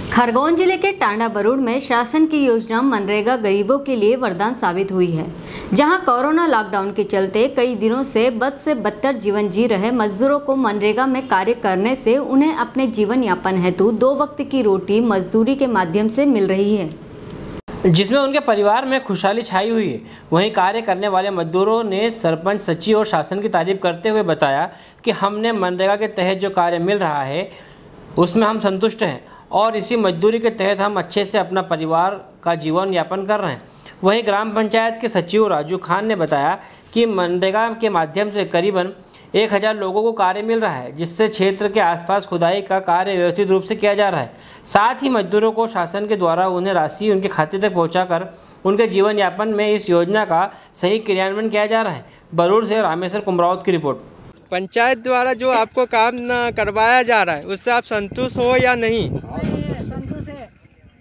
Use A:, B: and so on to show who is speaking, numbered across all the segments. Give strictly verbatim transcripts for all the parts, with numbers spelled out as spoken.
A: खरगोन जिले के टांडा बरूड में शासन की योजना मनरेगा गरीबों के लिए वरदान साबित हुई है। जहां कोरोना लॉकडाउन के चलते कई दिनों से बद से बदतर जीवन जी रहे मजदूरों को मनरेगा में कार्य करने से उन्हें अपने जीवन यापन हेतु दो वक्त की रोटी मजदूरी के माध्यम से मिल रही है,
B: जिसमें उनके परिवार में खुशहाली छाई हुई है। वहीं कार्य करने वाले मजदूरों ने सरपंच, सचिव और शासन की तारीफ करते हुए बताया कि हमने मनरेगा के तहत जो कार्य मिल रहा है उसमें हम संतुष्ट हैं और इसी मजदूरी के तहत हम अच्छे से अपना परिवार का जीवन यापन कर रहे हैं। वहीं ग्राम पंचायत के सचिव राजू खान ने बताया कि मनरेगा के माध्यम से करीबन एक हज़ार लोगों को कार्य मिल रहा है, जिससे क्षेत्र के आसपास खुदाई का कार्य व्यवस्थित रूप से किया जा रहा है। साथ ही मजदूरों को शासन के द्वारा उन्हें राशि उनके खाते तक पहुंचाकर उनके जीवन यापन में इस योजना का सही क्रियान्वयन किया जा रहा है। बरूड से रामेश्वर कुमरावत की रिपोर्ट।
C: पंचायत द्वारा जो आपको काम न करवाया जा रहा है उससे आप संतुष्ट हो या नहीं?
D: संतुष्ट है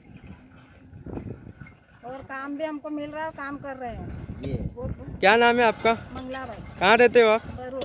D: और काम भी हमको मिल रहा है, काम कर रहे हैं।
C: क्या नाम है आपका?
D: मंगला भाई।
C: कहाँ रहते हो आप?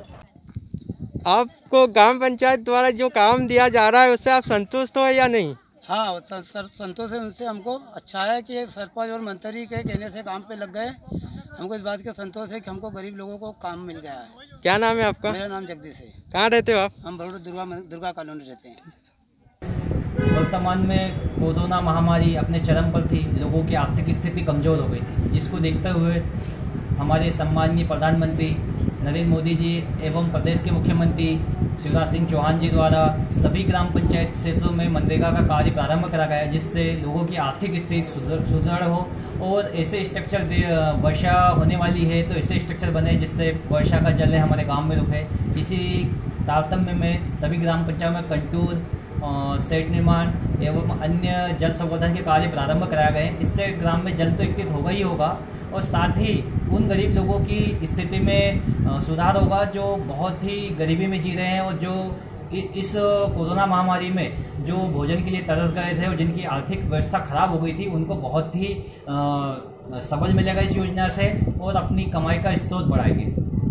C: आपको ग्राम पंचायत द्वारा जो काम दिया जा रहा है उससे आप संतुष्ट हो या नहीं?
E: हाँ सर, सर संतोष है उनसे। हमको अच्छा है कि सरपंच और मंत्री के कहने से काम पे लग गए। हमको इस बात का संतोष है कि हमको गरीब लोगों को काम मिल गया है।
C: क्या नाम है आपका?
E: मेरा नाम जगदीश है।
C: कहाँ रहते हो आप?
E: हम बरूड दुर्गा दुर्गा कॉलोनी रहते हैं।
F: वर्तमान में कोरोना महामारी अपने चरम पर थी, लोगों की आर्थिक स्थिति कमज़ोर हो गई थी, जिसको देखते हुए हमारे सम्माननीय प्रधानमंत्री नरेंद्र मोदी जी एवं प्रदेश के मुख्यमंत्री शिवराज सिंह चौहान जी द्वारा सभी ग्राम पंचायत क्षेत्रों में मनरेगा का कार्य प्रारंभ करा गया, जिससे लोगों की आर्थिक स्थिति सुदृढ़ हो और ऐसे स्ट्रक्चर, वर्षा होने वाली है तो ऐसे स्ट्रक्चर बने जिससे वर्षा का जल हमारे गांव में रुके। इसी तारतम्य में सभी ग्राम पंचायत में कंटूर, सेट निर्माण एवं अन्य जल संवर्धन के कार्य प्रारंभ कराए गए। इससे ग्राम में जल तो एकत्रित होगा ही होगा और साथ ही उन गरीब लोगों की स्थिति में सुधार होगा जो बहुत ही गरीबी में जी रहे हैं और जो इस कोरोना महामारी में जो भोजन के लिए तरस गए थे और जिनकी आर्थिक व्यवस्था खराब हो गई थी, उनको बहुत ही सबल मिलेगा इस योजना से और अपनी कमाई का स्रोत बढ़ाएंगे।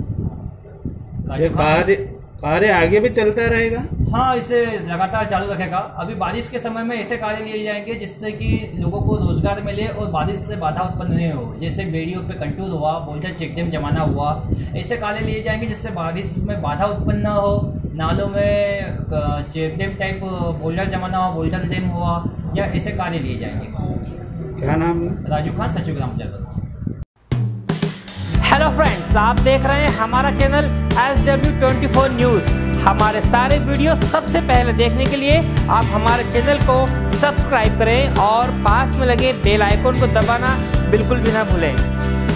G: कार्य कार्य आगे भी चलता रहेगा?
F: हाँ, इसे लगातार चालू रखेगा। अभी बारिश के समय में ऐसे कार्य लिए जाएंगे जिससे कि लोगों को रोजगार मिले और बारिश से बाधा उत्पन्न नहीं हो। जैसे बेड़ियों पे कंटूर हुआ, बोल्डर चेक डैम जमाना हुआ, ऐसे कार्य लिए जाएंगे जिससे बारिश में बाधा उत्पन्न न हो। नालों में चेक डैम टाइप बोल्डर जमाना हुआ, बोल्डर डैम हुआ, या ऐसे कार्य लिए जाएंगे।
G: क्या नाम?
F: राजू खान, सचिव ग्राम पंचायत।
B: हेलो फ्रेंड्स, आप देख रहे हैं हमारा channel S W twenty four news. हमारे सारे वीडियो सबसे पहले देखने के लिए आप हमारे चैनल को सब्सक्राइब करें और पास में लगे बेल आइकन को दबाना बिल्कुल भी ना भूलें।